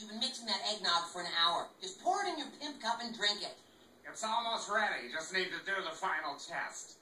You've been mixing that eggnog for an hour. Just pour it in your pimp cup and drink it. It's almost ready. Just need to do the final test.